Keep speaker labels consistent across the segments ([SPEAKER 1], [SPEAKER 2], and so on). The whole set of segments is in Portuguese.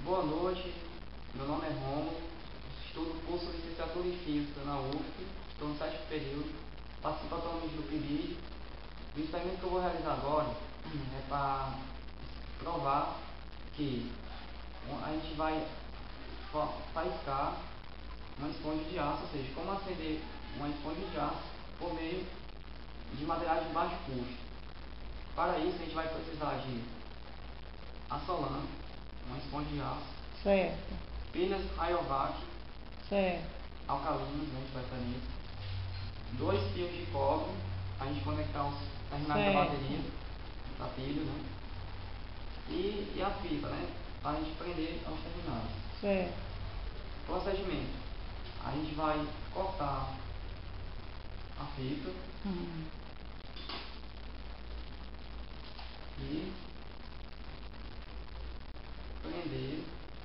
[SPEAKER 1] Boa noite, meu nome é Rômulo, estudo curso de licenciatura em Física na UFP, estou no 7º período, participo atualmente do PIBID. O experimento que eu vou realizar agora é para provar que a gente vai faiscar uma esponja de aço, ou seja, como acender uma esponja de aço por meio de materiais de baixo custo. Para isso, a gente vai precisar de açolante, uma esponja de aço,
[SPEAKER 2] certo,
[SPEAKER 1] pilhas Rayovac,
[SPEAKER 2] certo,
[SPEAKER 1] alcalinas, né, a gente vai para isso, 2 fios de cobre, para a gente conectar os terminais da bateria, da pilha, né, e a fita, né, para a gente prender aos terminais.
[SPEAKER 2] certo.
[SPEAKER 1] Procedimento: a gente vai cortar a fita e prender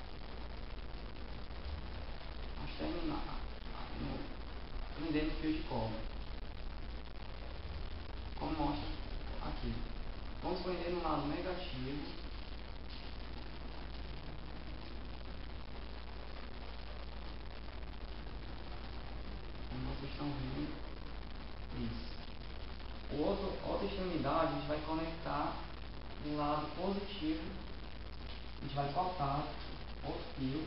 [SPEAKER 1] os terminais, prender no fio de cobre, como mostra aqui. Vamos prender no lado negativo, como vocês estão vendo, isso. Outra extremidade a gente vai conectar do lado positivo, a gente vai cortar o fio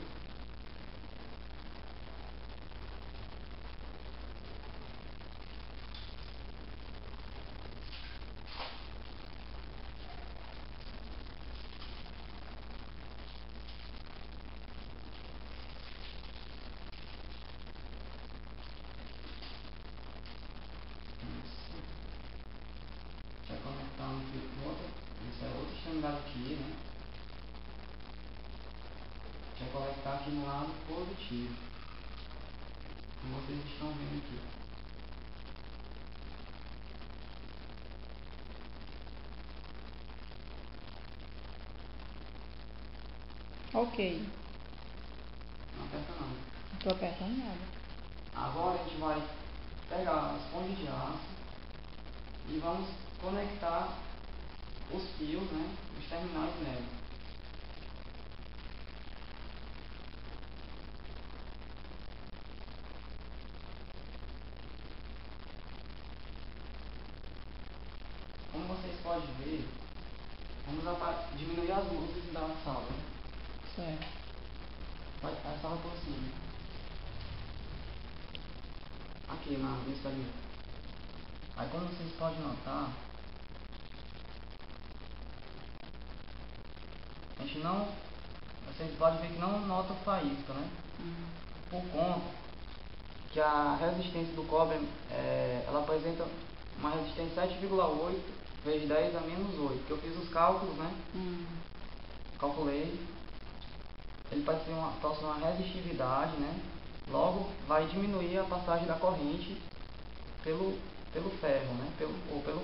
[SPEAKER 1] vai conectar um fio com outro, isso é outra extremidade aqui, né? Vai conectar aqui no lado positivo, como vocês estão vendo aqui.
[SPEAKER 2] Ok.
[SPEAKER 1] Não aperta não.
[SPEAKER 2] Não estou apertando nada.
[SPEAKER 1] Agora a gente vai pegar a esponja de aço e vamos conectar os fios, né, os terminais nela. Como vocês podem ver, vamos diminuir as luzes da sala.
[SPEAKER 2] Certo.
[SPEAKER 1] Vai a sala por cima. Aqui no experimento. Aí como vocês podem notar, a gente não, vocês podem ver que não nota faísca, né? Por conta que a resistência do cobre, ela apresenta uma resistência 7,8 vezes 10 a menos 8, que eu fiz os cálculos, né? Calculei, ele possui uma resistividade, né? Logo vai diminuir a passagem da corrente pelo ferro, né? Pelo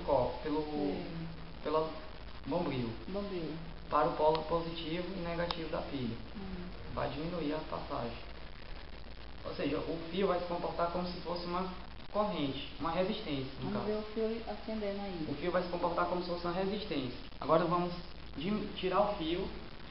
[SPEAKER 1] bombril, para o polo positivo e negativo da pilha. Vai diminuir a passagem. Ou seja, o fio vai se comportar como se fosse uma corrente, uma resistência.
[SPEAKER 2] Vamos ver o fio acendendo aí.
[SPEAKER 1] O fio vai se comportar como se fosse uma resistência. Agora vamos tirar o fio.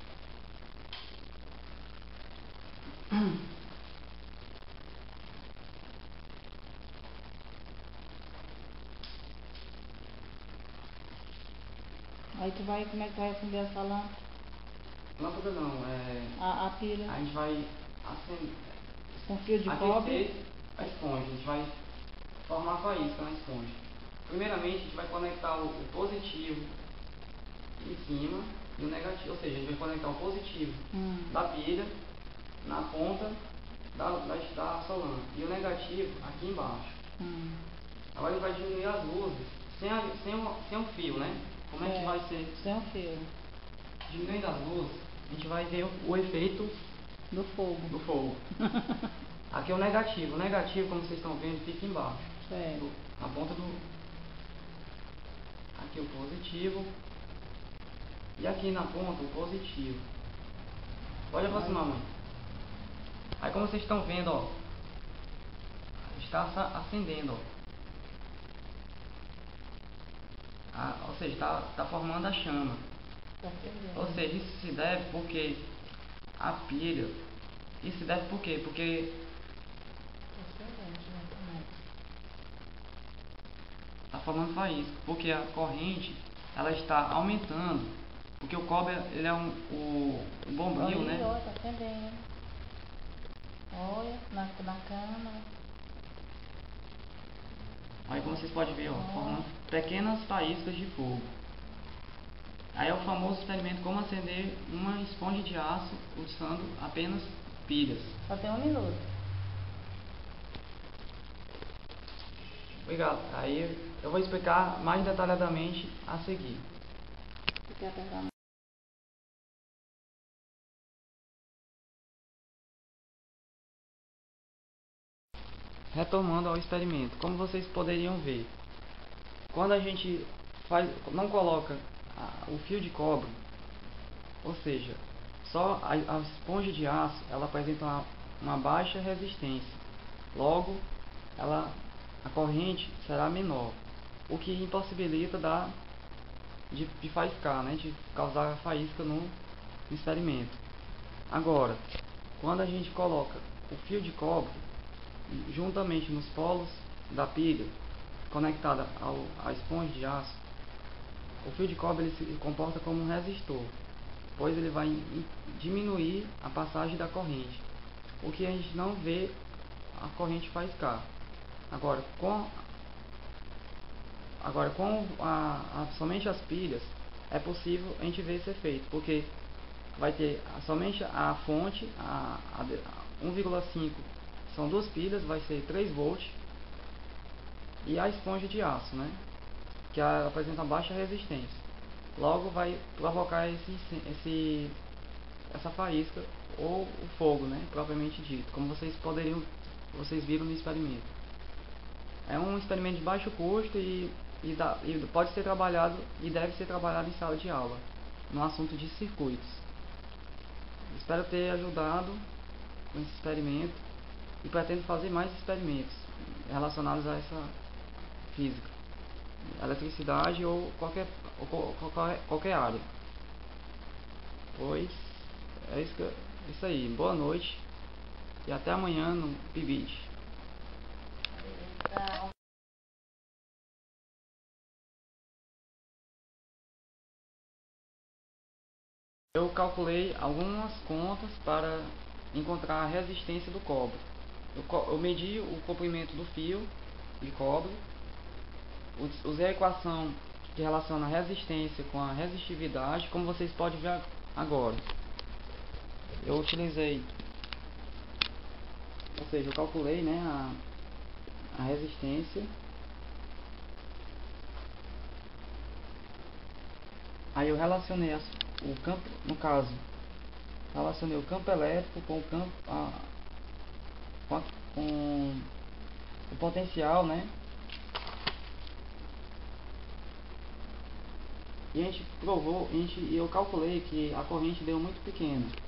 [SPEAKER 2] Aí tu vai, como é que vai acender essa lâmpada?
[SPEAKER 1] Lâmpada não,
[SPEAKER 2] A pilha.
[SPEAKER 1] a gente vai acender
[SPEAKER 2] Com fio de cobre.
[SPEAKER 1] a esponja, a gente vai formar faísca na esponja. Primeiramente a gente vai conectar o positivo em cima e o negativo, ou seja, a gente vai conectar o positivo da pilha na ponta da solana e o negativo aqui embaixo. Agora ele vai diminuir as luzes sem o fio, né? Como é que vai ser?
[SPEAKER 2] Sem o fio.
[SPEAKER 1] Diminuindo as luzes, a gente vai ver o efeito
[SPEAKER 2] do fogo.
[SPEAKER 1] Aqui é o negativo. O negativo, como vocês estão vendo, fica embaixo.
[SPEAKER 2] Certo.
[SPEAKER 1] Na ponta do... Aqui o positivo. E aqui na ponta o positivo. Pode aproximar, mãe. Aí como vocês estão vendo, ó, está acendendo, ó. Ou seja, está formando a chama. Ou seja, isso se deve porque a pilha, isso deve por quê? Porque está formando faísca, porque a corrente ela está aumentando, porque o cobre ele é o bombril, né?
[SPEAKER 2] Olha, tá acendendo. Olha, na cama.
[SPEAKER 1] Aí como vocês podem ver, ó, formando pequenas faíscas de fogo. Aí é o famoso experimento como acender uma esponja de aço usando apenas pilhas.
[SPEAKER 2] Só tem 1 minuto.
[SPEAKER 1] Obrigado. Aí eu vou explicar mais detalhadamente a seguir. Retomando ao experimento, como vocês poderiam ver, quando a gente não coloca o fio de cobre, ou seja, só a esponja de aço, ela apresenta uma baixa resistência, logo a corrente será menor, o que impossibilita de faiscar, né, de causar faísca no experimento. Agora, quando a gente coloca o fio de cobre juntamente nos polos da pilha conectada à esponja de aço, o fio de cobre ele se comporta como um resistor, pois ele vai diminuir a passagem da corrente, o que a gente não vê a corrente faiscar. Agora com somente as pilhas é possível a gente ver esse efeito, porque vai ter somente a fonte, a 1,5 são 2 pilhas, vai ser 3 volts, e a esponja de aço, né, que apresenta baixa resistência. Logo vai provocar essa faísca ou o fogo, né, propriamente dito, como vocês viram no experimento. É um experimento de baixo custo e pode ser trabalhado e deve ser trabalhado em sala de aula, no assunto de circuitos. Espero ter ajudado com esse experimento e pretendo fazer mais experimentos relacionados a essa física, eletricidade ou qualquer área. Pois é isso aí. Boa noite e até amanhã no PIBID. Eu calculei algumas contas para encontrar a resistência do cobre. Eu medi o comprimento do fio de cobre, usei a equação que relaciona a resistência com a resistividade, como vocês podem ver agora. Eu utilizei, ou seja, eu calculei, né, a resistência. Aí eu relacionei o campo, no caso, relacionei o campo elétrico com o campo com o potencial, né? E a gente provou, eu calculei que a corrente deu muito pequena.